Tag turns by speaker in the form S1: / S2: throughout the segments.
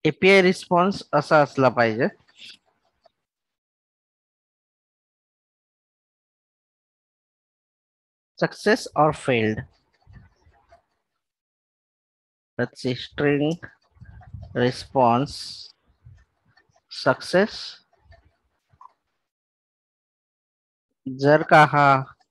S1: API response असा असला पाहिजे. सक्सेस और failed. let's see string response success. जर का हा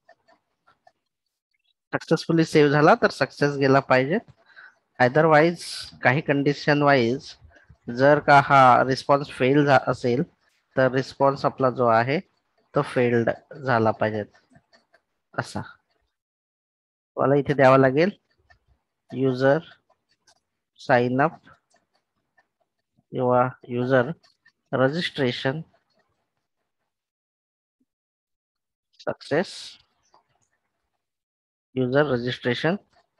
S1: सक्सेसफुली सेव्ह झाला तर सक्सेस गेला पाहिजे. अदरवाईज काही कंडिशन वाईज जर का हा रिस्पॉन्स फेल असेल तर रिस्पॉन्स आपला जो आहे तो फेल्ड झाला पाहिजे. असा मला इथे द्यावा लागेल युजर साइन अप किंवा user registration success user registration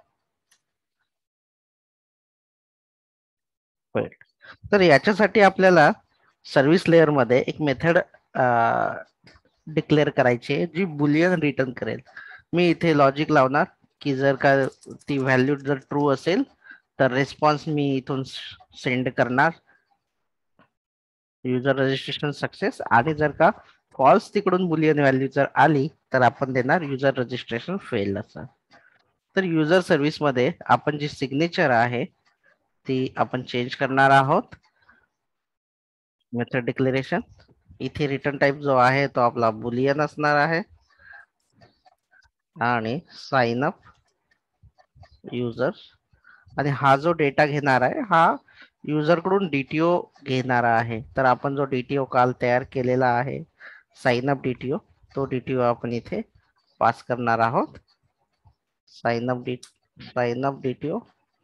S1: failed. तर याच्यासाठी आपल्याला सर्व्हिस लेअर मध्ये एक मेथड डिक्लेअर करायची आहे जी बुलियन रिटर्न करेल. मी इथे लॉजिक लावणार की जर का ती व्हॅल्यू जर ट्रू असेल तर रिस्पॉन्स मी इथून सेंड करणार युजर रजिस्ट्रेशन सक्सेस, आणि जर का फॉल्स तिकडून बुलियन व्हॅल्यू जर आली तर आपण देणार युजर रजिस्ट्रेशन फेल असं. तर युजर सर्व्हिस मध्ये आपण जी सिग्नेचर आहे ती आपण चेंज करणार आहोत. मेथड डिक्लेरेशन इथे रिटर्न टाइप जो आहे तो आपला बुलियन असणार आहे आणि साइन अप युजर, आणि हा जो डेटा घेणार आहे हा युजर कडून डीटीओ घेणार आहे. तर आपण जो डीटीओ काल तयार केलेला आहे साइन अप डीटीओ, तो डीटीओ आपण इथे पास करणार आहोत. Sign up DTO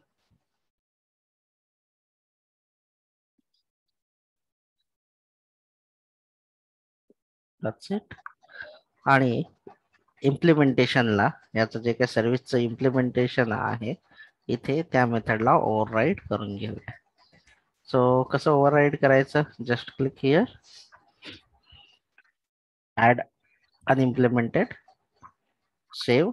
S1: that's it. आणि इम्प्लिमेंटेशनला याचं जे काही सर्व्हिसचं इम्प्लिमेंटेशन आहे इथे त्या मेथडला ओव्हरराईड करून घेऊया. सो कसं ओव्हरराईड करायचं, just click here, add unimplemented, save,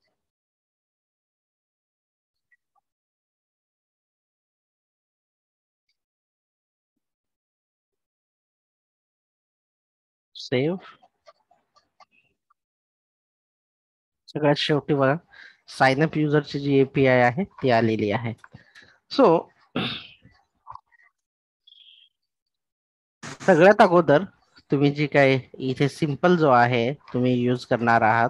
S1: save. सगळ्यात शेवटी बघा साइन अप युजरची जी एपीआय आहे ती आलेली आहे. सो सगळ्यात अगोदर तुम्ही जी काय इथे सिंपल जो आहे तुम्ही यूज करणार आहात,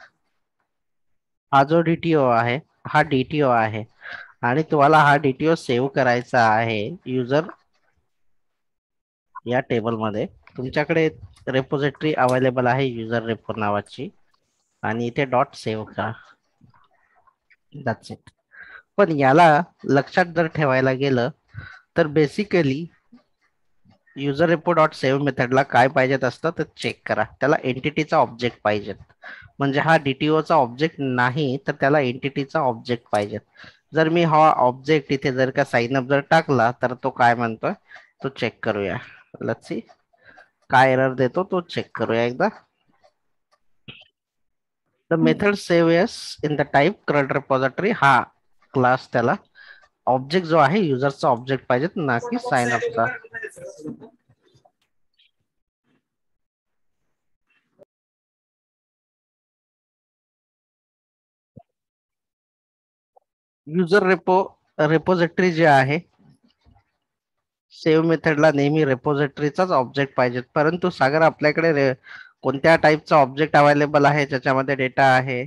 S1: हा जो डीटीओ आहे हा डीटीओ आहे आणि तुम्हाला हा डीटीओ सेव्ह करायचा आहे युजर या टेबलमध्ये. तुमच्याकडे रेपोजिटरी अवेलेबल आहे युजर रेपो नावाची आणि इथे डॉट सेव्ह करा. That's it. पण याला लक्षात जर ठेवायला गेलं तर basically user repo dot save मेथडला काय पाहिजेत असतं तर चेक करा, त्याला एंटिटीचा ऑब्जेक्ट पाहिजे. म्हणजे हा डीटीओचा ऑब्जेक्ट नाही तर त्याला एंटिटीचा ऑब्जेक्ट पाहिजे. जर मी हा ऑब्जेक्ट इथे जर का साइन अप जर टाकला तर तो काय म्हणतोय तो चेक करूया. लेट्स सी काय एरर देतो तो चेक करूया एकदा. The method save S in the type current repository, हा क्लास त्याला ऑब्जेक्ट जो आहे युजरचा ऑब्जेक्ट पाहिजे ना की साइन अपचा. युजर रेपोजिटरी जे आहे सेव्ह मेथडला नेहमी रेपोजिटरीचाच ऑब्जेक्ट पाहिजे. परंतु सागर आपल्याकडे कोणत्या टाईपचा ऑब्जेक्ट अवेलेबल आहे ज्याच्यामध्ये डेटा आहे?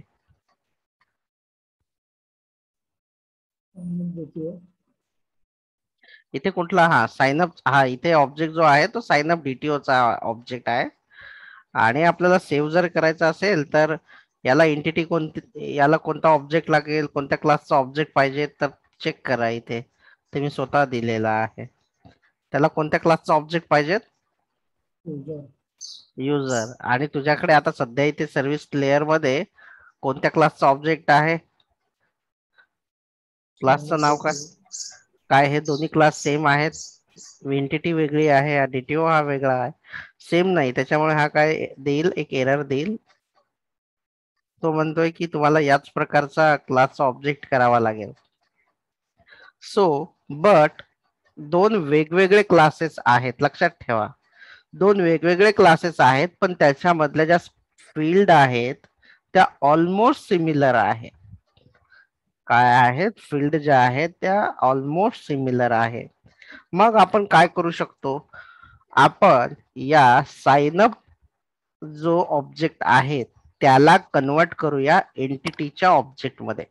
S1: इथे कुठला, हा साइनअप, हा इथे ऑब्जेक्ट जो आहे तो साइनअप डीटीओचा ऑब्जेक्ट आहे. आणि आपल्याला सेव्ह जर करायचा असेल तर याला एंटिटी कोणती, याला कोणता ऑब्जेक्ट लागेल, कोणत्या क्लासचा ऑब्जेक्ट पाहिजे तर चेक करा. इथे ते मी स्वतः दिलेला आहे. त्याला कोणत्या क्लासचा ऑब्जेक्ट पाहिजे? युजर. आणि तुझ्याकडे आता सध्या इथे सर्व्हिस लेअर मध्ये कोणत्या क्लासचा ऑब्जेक्ट आहे? क्लासचं नाव काय? काय हे दोन्ही क्लास सेम आहेत? एंटिटी वेगळी आहे, डीटीओ हा वेगळा आहे, सेम नाही. त्याच्यामुळे हा काय देईल, एक एरर देईल. तो म्हणतोय की तुम्हाला याच प्रकारचा क्लासचा ऑब्जेक्ट करावा लागेल. सो बट दोन वेगवेगळे क्लासेस आहेत, लक्षात ठेवा. दोन वेगवेगळे क्लासेस आहेत, पण त्याच्यामधल्या ज्या फील्ड आहेत त्या ऑलमोस्ट सिमिलर आहेत. काय आहेत? फील्ड ज्या आहेत त्या ऑलमोस्ट सिमिलर आहेत. मग आपण काय करू शकतो? आपण या साइन अप जो ऑब्जेक्ट आहे त्याला कन्वर्ट करूया एंटिटीच्या ऑब्जेक्ट मध्ये.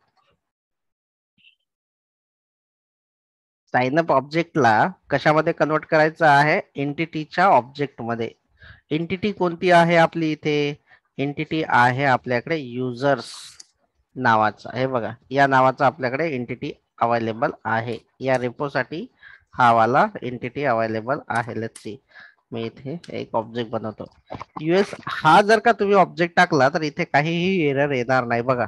S1: साइन अप ऑब्जेक्टला कशामध्ये कन्वर्ट करायचं आहे? एंटिटीच्या ऑब्जेक्ट मध्ये. एंटिटी कोणती आहे आपली इथे? एंटिटी आहे आपल्याकडे युजर्स नावाचा. हे बघा, या नावाचा आपल्याकडे एंटिटी अवेलेबल आहे. या रेपोसाठी हा वाला एंटिटी अवेलेबल आहे. लेट्स सी, मी इथे एक ऑब्जेक्ट बनवतो यूएस. हा जर का तुम्ही ऑब्जेक्ट टाकला तर इथे काहीही एरर येणार नाही बघा.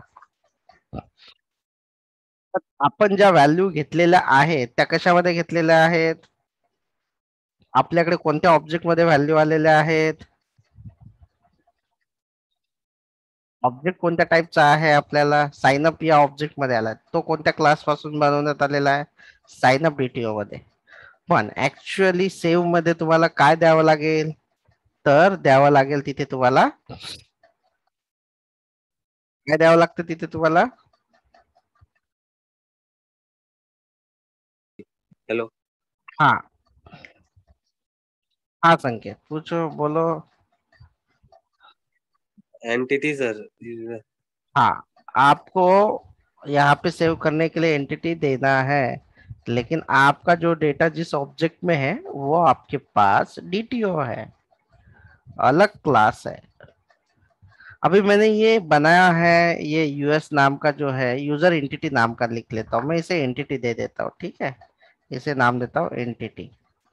S1: आपण ज्या व्हॅल्यू घेतलेल्या आहेत त्या कशामध्ये घेतलेल्या आहेत? आपल्याकडे कोणत्या ऑब्जेक्ट मध्ये व्हॅल्यू आलेल्या आहेत? ऑब्जेक्ट कोणत्या टाईपचा आहे? आपल्याला साइन अप या ऑब्जेक्ट मध्ये आला. तो कोणत्या क्लास पासून बनवण्यात आलेला आहे? साइन अप डीटीओ मध्ये. पण ऍक्च्युअली सेव्ह मध्ये तुम्हाला काय द्यावं लागेल? तर द्यावं लागेल तिथे तुम्हाला, काय द्यावं लागतं तिथे तुम्हाला?
S2: हेलो.
S1: हाँ. हाँ संकेत, पूछो, बोलो.
S2: Entity sir.
S1: हाँ, आपको यहाँ पे सेव करने के लिए एंटिटी देना है, लेकिन आपका जो डेटा जिस ऑब्जेक्ट में है वो आपके पास डीटीओ है, अलग क्लास है. अभी मैंने ये बनाया है, ये यूएस नाम का जो है यूजर एंटिटी नाम का लिख लेता हूँ मैं, इसे एंटिटी दे देता हूँ. ठीक है, इसे नाम देता हूँ एंटिटी,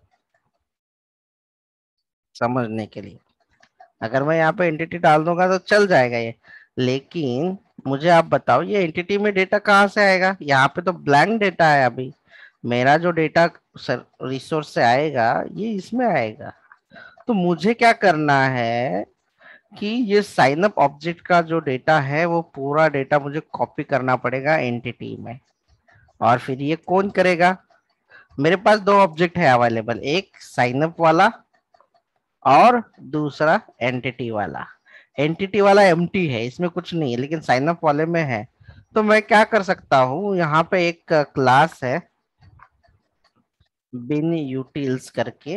S1: समझने के लिए. अगर मैं यहाँ पे एंटिटी डाल दूंगा तो चल जाएगा ये, लेकिन मुझे आप बताओ ये एंटिटी में डेटा कहाँ से आएगा? यहाँ पे तो ब्लैंक डेटा है अभी. मेरा जो डेटा रिसोर्स से आएगा ये इसमें आएगा. तो मुझे क्या करना है कि ये साइन अप ऑब्जेक्ट का जो डेटा है वो पूरा डेटा मुझे कॉपी करना पड़ेगा एंटिटी में. और फिर ये कौन करेगा? मेरे पास दो ऑब्जेक्ट है अवेलेबल, एक साइन अप वाला और दूसरा एंटिटी वाला. एंटिटी वाला एम्प्टी है, इसमें कुछ नहीं है, लेकिन साइन अप वाले में है. तो मैं क्या कर सकता हूँ, यहाँ पे एक क्लास है बिन यूटिल्स करके,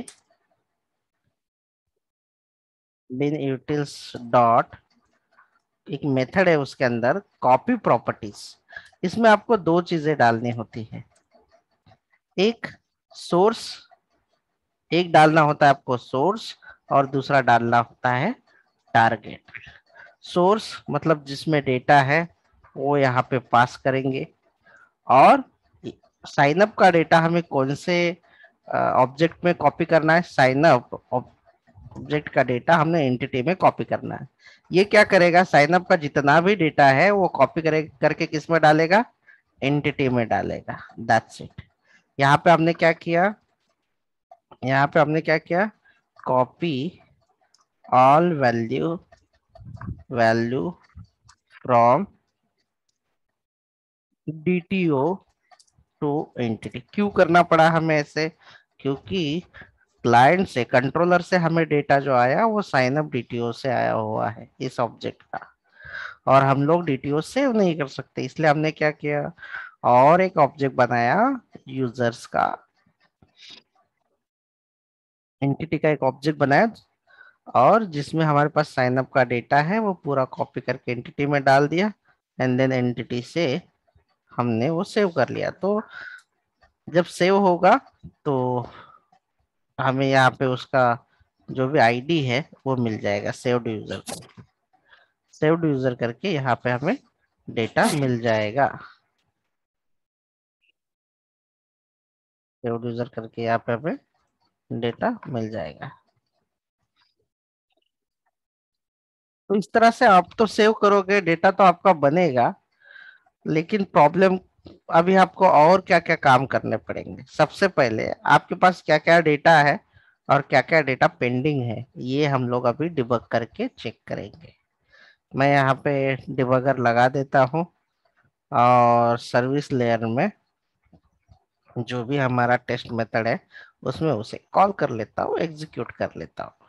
S1: बिन यूटिल्स डॉट, एक मेथड है उसके अंदर कॉपी प्रॉपर्टीज. इसमें आपको दो चीजें डालनी होती है. एक सोर्स, एक डालना होता है आपको सोर्स, और दूसरा डालना होता है टारगेट. सोर्स मतलब जिसमें डेटा है वो यहाँ पे पास करेंगे, और साइन अप का डेटा हमें कौन से ऑब्जेक्ट में कॉपी करना है? साइन अप ऑब्जेक्ट का डेटा हमने एंटिटी में कॉपी करना है. ये क्या करेगा? साइन अप का जितना भी डेटा है वो कॉपी करके किस में डालेगा? एंटिटी में डालेगा. That's it. यहाँ पे हमने क्या किया? यहाँ पे हमने क्या किया? Copy all value from DTO to entity. क्यों करना पड़ा हमें ऐसे? क्योंकि क्लाइंट से, कंट्रोलर से हमें डेटा जो आया वो साइन अप डीटीओ से आया हुआ है इस ऑब्जेक्ट का, और हम लोग डीटीओ सेव नहीं कर सकते. इसलिए हमने क्या किया, और एक ऑब्जेक्ट बनाया यूजर्स का, एंटिटी का एक ऑब्जेक्ट बनाया, और जिसमें हमारे पास साइन अप का डेटा है वो पूरा कॉपी करके एंटिटी में डाल दिया, एंड देन एंटिटी से हमने वो सेव कर लिया. तो जब सेव होगा तो हमें यहाँ पे उसका जो भी आईडी है वो मिल जाएगा. सेव्ड यूजर, सेव्ड यूजर करके यहाँ पे हमें डेटा मिल जाएगा. सेव्ड यूजर करके यहाँ पे हमें डेटा मिल जाएगा. तो इस तरह से आप तो सेव करोगे, डेटा तो आपका बनेगा, लेकिन प्रॉब्लम अभी आपको और क्या क्या काम करने पड़ेंगे. सबसे पहले आपके पास क्या क्या डेटा है और क्या क्या डेटा पेंडिंग है, ये हम लोग अभी डिबग करके चेक करेंगे. मैं यहाँ पे डिबगर लगा देता हूँ, और सर्विस लेयर में जो भी हमारा टेस्ट मेथड है उसमें उसे कॉल कर लेता हूँ, एग्जीक्यूट कर लेता हूँ।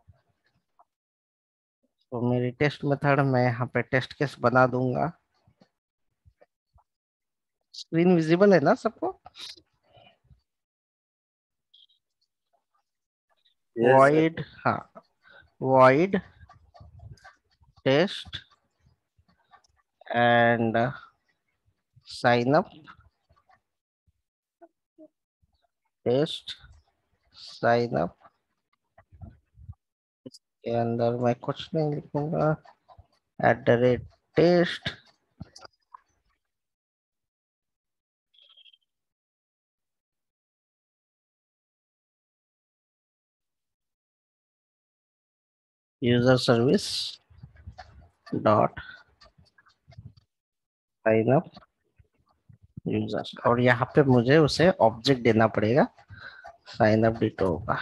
S1: तो मेरी टेस्ट मेथड मैं यहाँ पे टेस्ट केस बना दूंगा। स्क्रीन विजिबल है ना सबको?
S2: Yes sir.
S1: वॉइड, हाँ, void test and sign up, test sign up के अंदर मैं कुछ नहीं लिखूंगा, @test user service dot sign up user, और यहाँ पे मुझे उसे ऑब्जेक्ट देना पड़ेगा साइन अप डिटो का।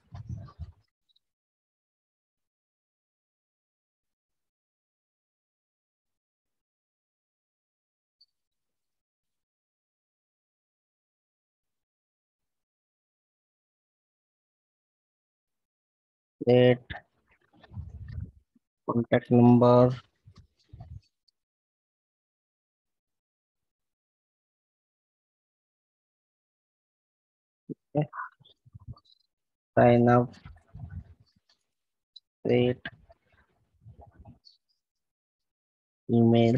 S1: Date, contact number, sign up date, email,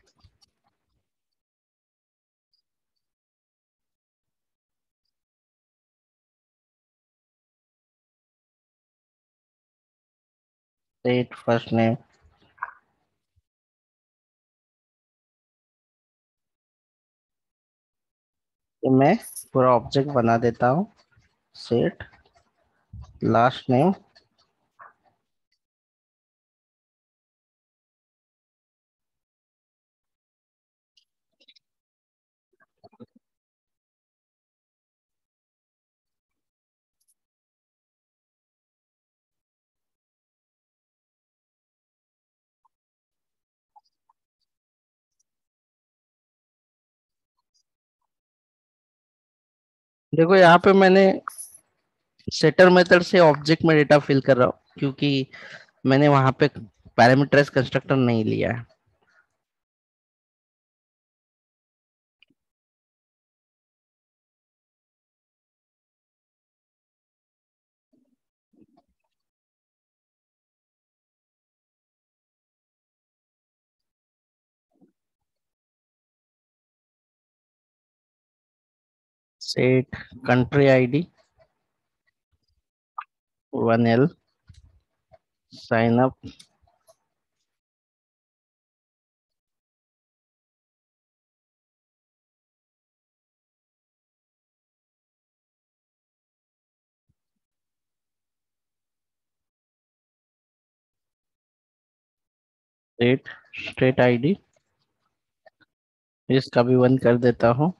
S1: date first name. मैं पूरा ऑब्जेक्ट बना देता हूँ, सेट लास्ट नेम। देखो यहाँ पे मैंने सेटर मेथड से ऑब्जेक्ट में डेटा फिल कर रहा हूँ, क्योंकि मैंने वहां पे पैरामीटराइज कंस्ट्रक्टर नहीं लिया है। Set country ID 1L, sign up, set state ID, इसका भी 1 कर देता हूँ,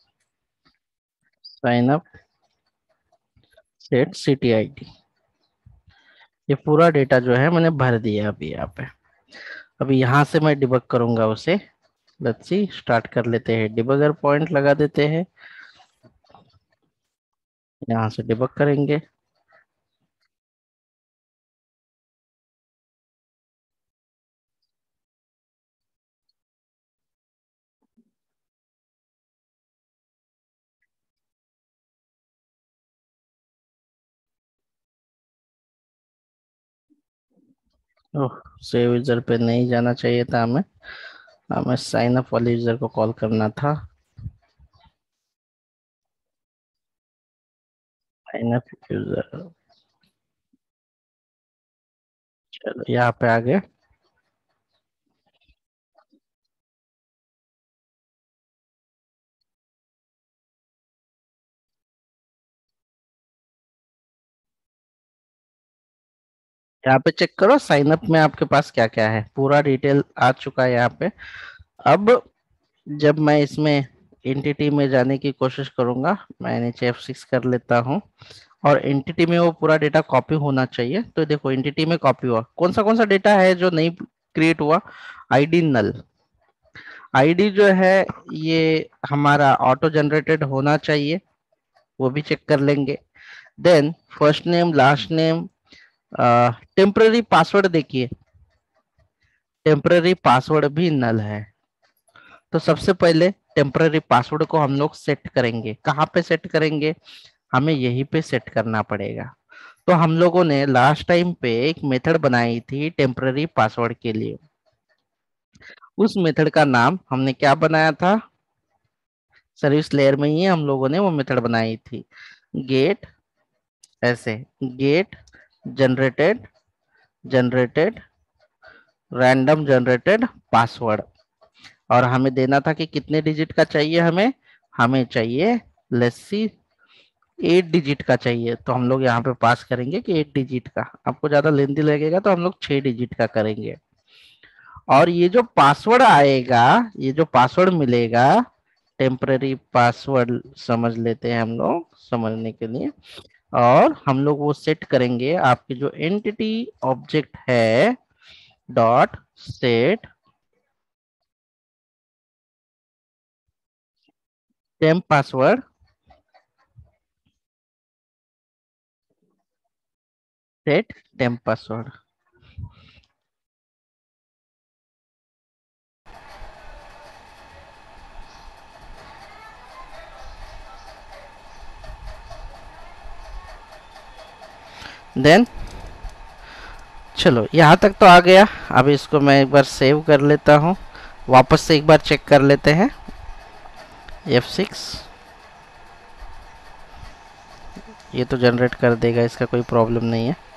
S1: sign up, set city ID. ये पूरा डेटा जो है मैंने भर दिया अभी यहाँ पे। अभी यहाँ से मैं डिबग करूंगा उसे। लेट्स सी, स्टार्ट कर लेते हैं, डिबगर पॉइंट लगा देते हैं, यहाँ से डिबग करेंगे। ओह, सेव यूजर पे नहीं जाना चाहिए था हमें, हमें साइन अप वाले यूजर को कॉल करना था। साइन अप यूजर, चलो यहाँ पे आ गए। यहाँ पे चेक करो साइन अप में आपके पास क्या क्या है, पूरा डिटेल आ चुका है यहाँ पे। अब जब मैं इसमें एंटिटी में जाने की कोशिश करूंगा, मैं नीचे F6 कर लेता हूँ, और एंटिटी में वो पूरा डेटा कॉपी होना चाहिए। तो देखो एंटिटी में कॉपी हुआ, कौन सा डेटा है जो नहीं क्रिएट हुआ? आईडी नल। आईडी जो है ये हमारा ऑटो जनरेटेड होना चाहिए, वो भी चेक कर लेंगे। Then first name, last name, temporary password देखिए, टेम्पररी पासवर्ड भी नल है। तो सबसे पहले टेम्पररी पासवर्ड को हम लोग सेट करेंगे। कहाँ पे सेट करेंगे? हमें यहीं पे सेट करना पड़ेगा। तो हम लोगों ने लास्ट टाइम पे एक मेथड बनाई थी टेम्पररी पासवर्ड के लिए। उस मेथड का नाम हमने क्या बनाया था? सर्विस लेयर में ही हम लोगों ने वो मेथड बनाई थी, गेट, ऐसे get generated generated random generated password. और हमें देना था कि कितने डिजिट का चाहिए हमें? हमें चाहिए लेट्स सी 8 डिजिट का चाहिए। तो हम लोग यहाँ पे पास करेंगे कि 8 डिजिट का। आपको ज्यादा लेंथी लगेगा तो हम लोग 6 डिजिट का करेंगे। और ये जो पासवर्ड आएगा, ये जो पासवर्ड मिलेगा, टेम्पररी पासवर्ड समझ लेते हैं हम लोग समझने के लिए। और हम लोग वो सेट करेंगे आपके जो एंटिटी ऑब्जेक्ट है, dot set temp password, set temp password. Then चलो यहाँ तक तो आ गया। अब इसको मैं एक बार सेव कर लेता हूँ, वापस से एक बार चेक कर लेते हैं। F6 ये तो जनरेट कर देगा, इसका कोई प्रॉब्लम नहीं है।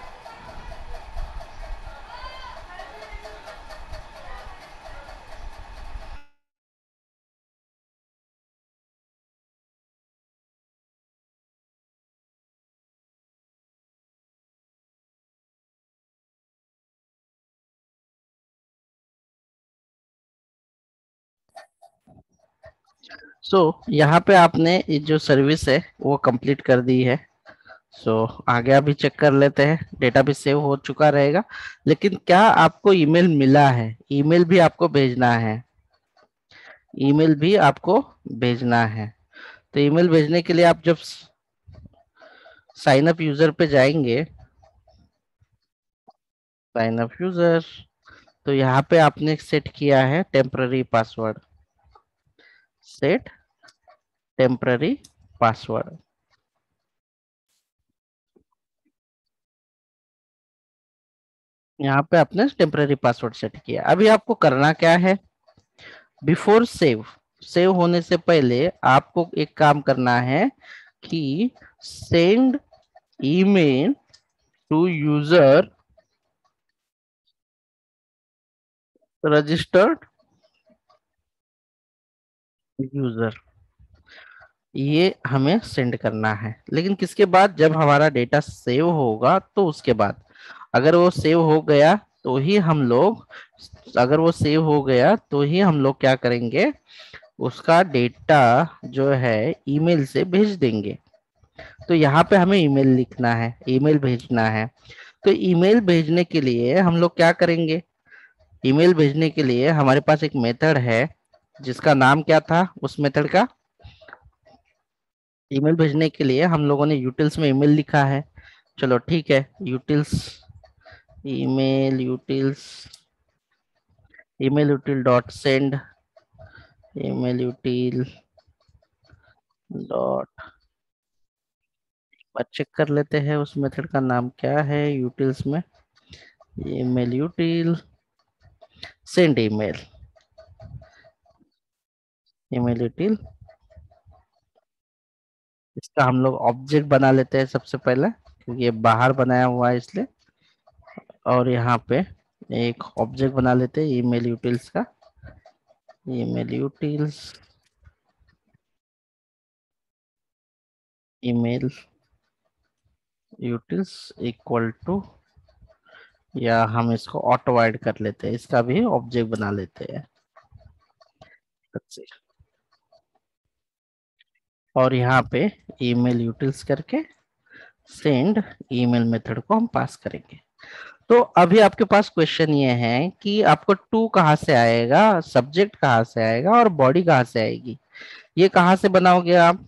S1: सो यहाँ पे आपने ये जो सर्विस है वो कंप्लीट कर दी है। सो आगे अभी चेक कर लेते हैं, डेटा भी सेव हो चुका रहेगा। लेकिन क्या आपको ईमेल मिला है? ईमेल भी आपको भेजना है, ईमेल भी आपको भेजना है। तो ईमेल भेजने के लिए आप जब साइन अप यूजर पे जाएंगे, साइन अप यूजर, तो यहाँ पे आपने सेट किया है temporary password, set temporary password. यहाँ पे आपने टेम्पररी पासवर्ड सेट किया। अभी आपको करना क्या है? बिफोर सेव, सेव होने से पहले आपको एक काम करना है कि send email to user registered user, ये हमें सेंड करना है। लेकिन किसके बाद? जब हमारा डेटा सेव होगा तो उसके बाद। अगर वो सेव हो गया तो ही हम लोग, अगर वो सेव हो गया तो ही हम लोग क्या करेंगे, उसका डेटा जो है ईमेल से भेज देंगे। तो यहाँ पे हमें ईमेल लिखना है, ईमेल भेजना है। तो ईमेल भेजने के लिए हम लोग क्या करेंगे? ईमेल भेजने के लिए हमारे पास एक मेथड है जिसका नाम क्या था उस मेथड का? ईमेल भेजने के लिए हम लोगों ने यूटिल्स में ईमेल लिखा है। चलो ठीक है, utils, email utils, email util dot send, email util dot, check कर लेते हैं उस मेथड का नाम क्या है यूटिल्स में। Email util send email, email util, इसका हम लोग ऑब्जेक्ट बना लेते हैं सबसे पहले, क्योंकि ये बाहर बनाया हुआ है इसलिए। और यहाँ पे एक ऑब्जेक्ट बना लेते हैं ईमेल यूटिल्स का, email utils, email utils equal to, या हम इसको ऑटो ऐड कर लेते हैं, इसका भी ऑब्जेक्ट बना लेते हैं। That's it. और यहाँ पे ईमेल यूटिल्स करके सेंड ईमेल मेथड को हम पास करेंगे। तो अभी आपके पास क्वेश्चन ये है कि आपको टू कहाँ से आएगा, सब्जेक्ट कहाँ से आएगा और बॉडी कहाँ से आएगी। ये कहाँ से बनाओगे आप,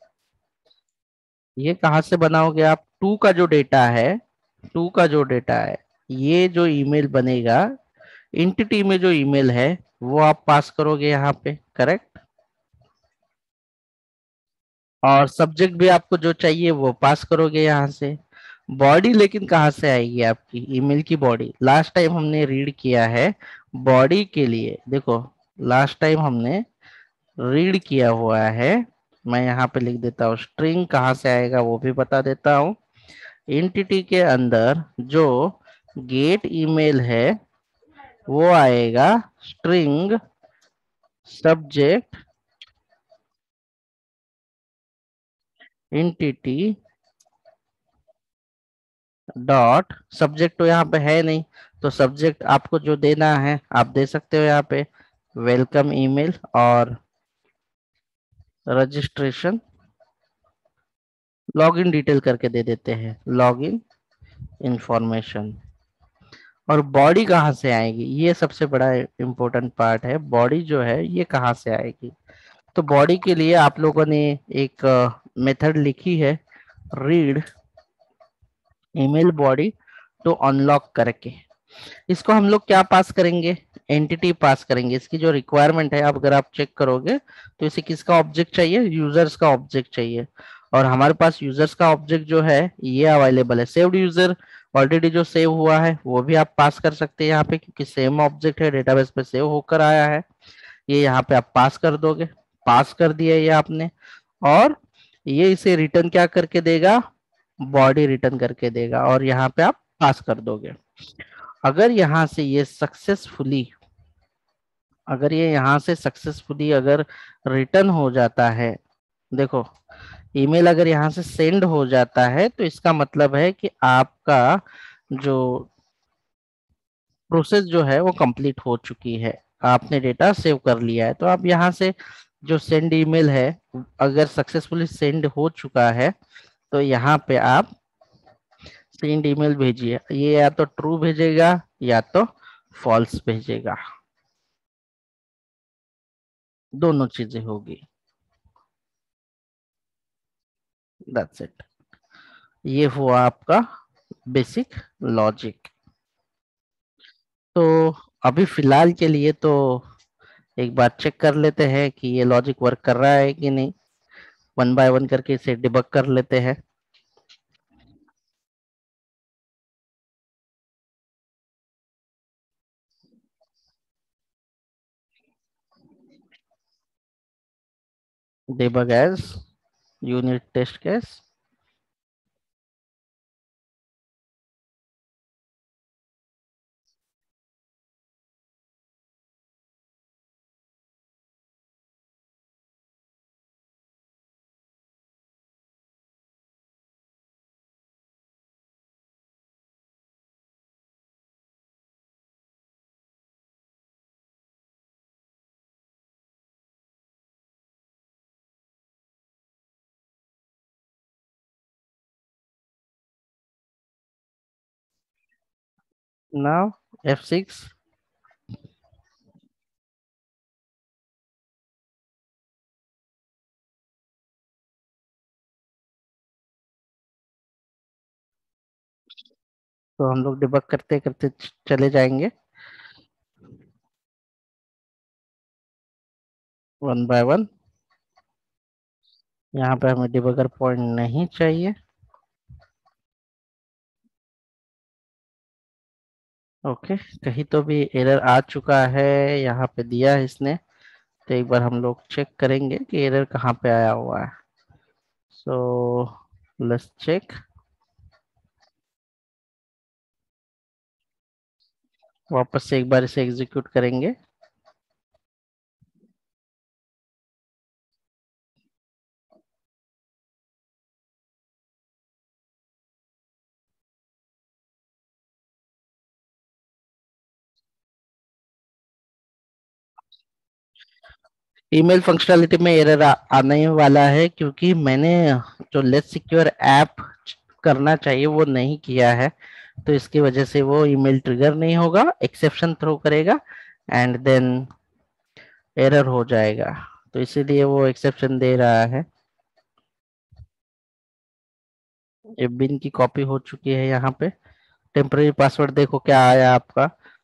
S1: ये कहाँ से बनाओगे आप, टू का जो डेटा है, टू का जो डेटा है, ये जो ईमेल बनेगा, इंटिटी में जो ईमेल है वो आप पास करोगे यहाँ पे, करेक्ट। और सब्जेक्ट भी आपको जो चाहिए वो पास करोगे यहाँ से। बॉडी लेकिन कहाँ से आएगी आपकी, ईमेल की बॉडी। लास्ट टाइम हमने रीड किया है बॉडी के लिए, देखो लास्ट टाइम हमने रीड किया हुआ है। मैं यहाँ पे लिख देता हूँ, स्ट्रिंग कहाँ से आएगा वो भी बता देता हूँ। एंटिटी के अंदर जो गेट ईमेल है वो आएगा string subject entity dot, subject तो यहाँ पे है नहीं, तो सब्जेक्ट आपको जो देना है आप दे सकते हो यहाँ पे, वेलकम ईमेल और रजिस्ट्रेशन, लॉगिन डिटेल करके दे देते हैं, लॉगिन इंफॉर्मेशन। और बॉडी कहाँ से आएगी, ये सबसे बड़ा इम्पोर्टेंट पार्ट है, बॉडी जो है ये कहाँ से आएगी। तो बॉडी के लिए आप लोगों ने एक मेथड लिखी है, read email body to unlock करके। इसको हम लोग क्या पास करेंगे, एंटिटी पास करेंगे। इसकी जो रिक्वायरमेंट है, अब अगर आप चेक करोगे तो इसे किसका ऑब्जेक्ट चाहिए, यूजर्स का ऑब्जेक्ट चाहिए। और हमारे पास यूजर्स का ऑब्जेक्ट जो है ये अवेलेबल है, सेव्ड यूजर ऑलरेडी जो सेव हुआ है वो भी आप पास कर सकते हैं यहाँ पे, क्योंकि सेम ऑब्जेक्ट है, डेटाबेस पे सेव होकर आया है। ये यहाँ पे आप पास कर दोगे, पास कर दिया ये आपने। और ये इसे रिटर्न क्या करके देगा, बॉडी रिटर्न करके देगा, और यहाँ पे आप पास कर दोगे। अगर यहाँ से ये सक्सेसफुली, अगर ये यहाँ से सक्सेसफुली अगर रिटर्न हो जाता है, देखो ईमेल अगर यहाँ से सेंड हो जाता है तो इसका मतलब है कि आपका जो प्रोसेस जो है वो कंप्लीट हो चुकी है, आपने डेटा सेव कर लिया है। तो आप यहाँ से जो सेंड ईमेल है, अगर सक्सेसफुली सेंड हो चुका है तो यहाँ पे आप सेंड ईमेल भेजिए, ये या तो ट्रू भेजेगा या तो फॉल्स भेजेगा, दोनों चीजें होगी। दैट्स इट, ये हुआ आपका बेसिक लॉजिक। तो अभी फिलहाल के लिए तो एक बार चेक कर लेते हैं कि ये लॉजिक वर्क कर रहा है कि नहीं, वन बाय वन करके इसे डिबग कर लेते हैं। Debug as unit test case. Now F6, तो हम लोग डिबग करते करते चले जाएंगे वन बाय वन। यहाँ पे हमें डिबगर पॉइंट नहीं चाहिए। ओके, कहीं तो भी एरर आ चुका है, यहाँ पे दिया है इसने, तो एक बार हम लोग चेक करेंगे कि एरर कहाँ पे आया हुआ है। सो लेट्स चेक, वापस से एक बार इसे एग्जीक्यूट करेंगे। ईमेल फंक्शनलिटी में एरर आने वाला है, क्योंकि मैंने जो लेस सिक्योर ऐप करना चाहिए वो नहीं किया है। तो इसकी वजह से वो ईमेल ट्रिगर नहीं होगा, एक्सेप्शन थ्रो करेगा एंड देन एरर हो जाएगा। तो इसीलिए वो एक्सेप्शन दे रहा है। ये बिन की कॉपी हो चुकी है यहाँ पे। टेम्पररी पासवर्ड देखो क्या आया आपका।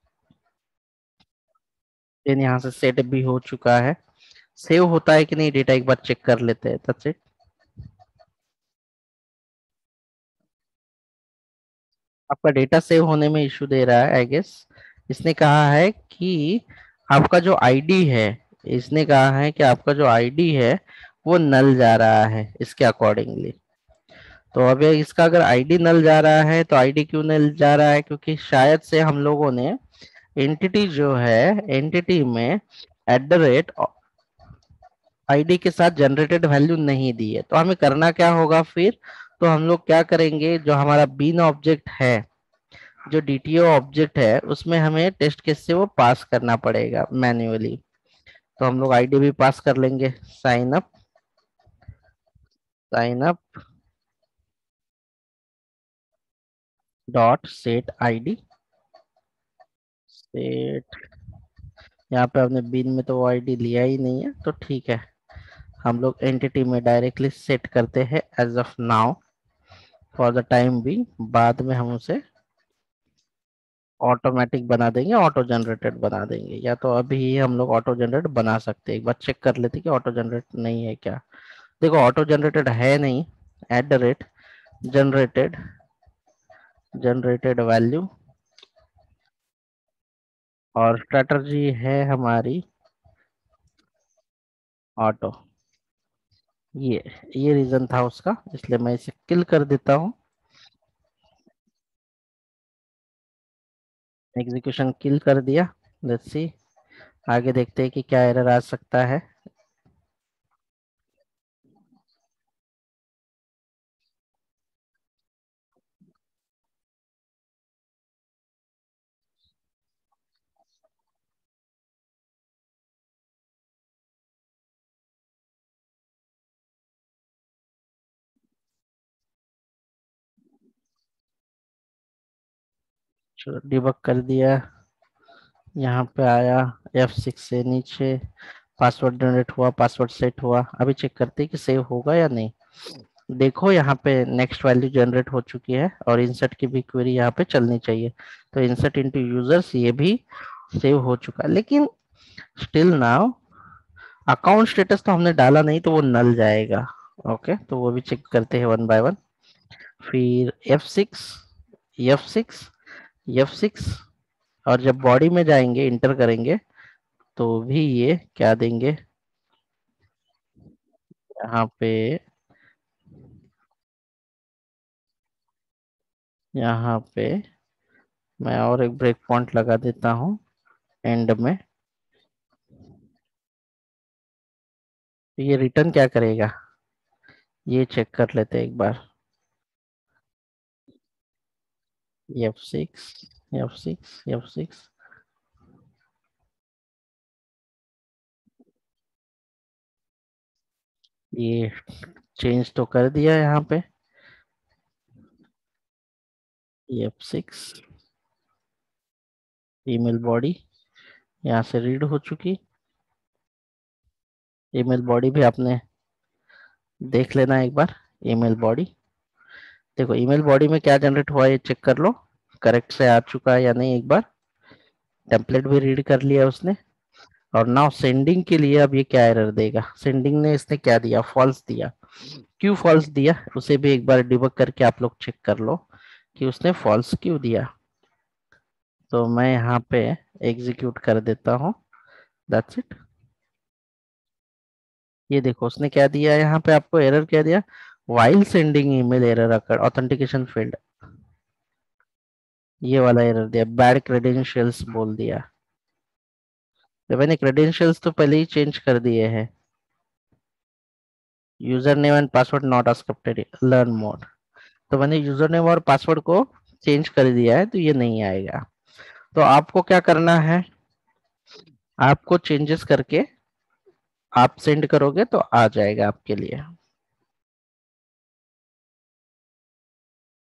S1: देन यहाँ से सेट भी हो चुका है। सेव होता है कि नहीं डेटा एक बार चेक कर लेते हैं, दैट्स इट। आपका डेटा सेव होने में इशू दे रहा है आई गेस। इसने कहा है कि आपका जो आईडी है, इसने कहा है कि आपका जो आईडी है वो नल जा रहा है इसके अकॉर्डिंगली। तो अब इसका अगर आईडी नल जा रहा है तो आईडी क्यों नल जा रहा है, क्योंकि शायद से हम लोगों ने एंटिटी जो है, एंटिटी में @ आईडी के साथ जनरेटेड वैल्यू नहीं दी है। तो हमें करना क्या होगा फिर, तो हम लोग क्या करेंगे, जो हमारा बीन ऑब्जेक्ट है, जो डीटीओ ऑब्जेक्ट है, उसमें हमें टेस्ट केस से वो पास करना पड़ेगा मैन्युअली। तो हम लोग आईडी भी पास कर लेंगे, sign up, sign up dot set ID, set. यहाँ पे हमने बीन में तो वो आईडी लिया ही नहीं है, तो ठीक है। हम लोग एंटिटी में डायरेक्टली सेट करते हैं as of now, for the time भी। बाद में हम उसे ऑटोमेटिक बना देंगे, ऑटो जनरेटेड बना देंगे, या तो अभी ही हम लोग ऑटो जनरेट बना सकते हैं। एक बार चेक कर लेते कि ऑटो जनरेट नहीं है क्या। देखो ऑटो जनरेटेड है नहीं, @ जनरेटेड, जनरेटेड वैल्यू, और स्ट्रेटर्जी है हमारी ऑटो। ये ये रीजन था उसका, इसलिए मैं इसे किल कर देता हूँ। एग्जीक्यूशन किल कर दिया। लेट्स सी, आगे देखते हैं कि क्या एरर आ सकता है। चलो डिबग कर दिया। यहाँ पे आया F6 से नीचे, पासवर्ड जनरेट हुआ, पासवर्ड सेट हुआ। अभी चेक करते हैं कि सेव होगा या नहीं। देखो यहाँ पे नेक्स्ट वैल्यू जनरेट हो चुकी है और इंसर्ट की भी क्वेरी यहाँ पे चलनी चाहिए। तो इंसर्ट इनटू यूजर्स ये भी सेव हो चुका है, लेकिन स्टिल नाउ अकाउंट स्टेटस तो हमने डाला नहीं, तो वो नल जाएगा। ओके, तो वो भी चेक करते हैं वन बाय वन। फिर F6, F6, F6, और जब बॉडी में जाएंगे इंटर करेंगे तो भी ये क्या देंगे, यहाँ पे, यहाँ पे मैं और एक ब्रेक पॉइंट लगा देता हूँ एंड में। तो ये रिटर्न क्या करेगा, ये चेक कर लेते हैं एक बार। F6, F6, F6, ये चेंज तो कर दिया यहाँ पे। F6 ईमेल बॉडी यहाँ से रीड हो चुकी। ईमेल बॉडी भी आपने देख लेना एक बार। ईमेल बॉडी देखो, ईमेल बॉडी में क्या जनरेट हुआ ये चेक कर लो, करेक्ट से आ चुका है या नहीं एक बार। टेम्पलेट भी रीड कर लिया उसने। और नाउ सेंडिंग के लिए अब ये क्या एरर देगा। सेंडिंग ने इसने क्या दिया, फॉल्स दिया। क्यों फॉल्स दिया उसे भी एक बार डिबग करके आप लोग चेक कर लो कि उसने फॉल्स क्यों दिया। तो मैं यहाँ पे एग्जीक्यूट कर देता हूँ, दैट्स इट। ये देखो उसने क्या दिया, यहाँ पे आपको एरर क्या दिया, while sending email error occur authentication field, ये वाला एरर दिया, बैड क्रेडेंशियल्स बोल दिया। तो मैंने क्रेडेंशियल्स तो पहले ही चेंज कर दिए हैं। User name and password not accepted, learn more. तो मैंने यूजर नेम और पासवर्ड को चेंज कर दिया है, तो ये नहीं आएगा। तो आपको क्या करना है, आपको चेंजेस करके आप सेंड करोगे तो आ जाएगा आपके लिए।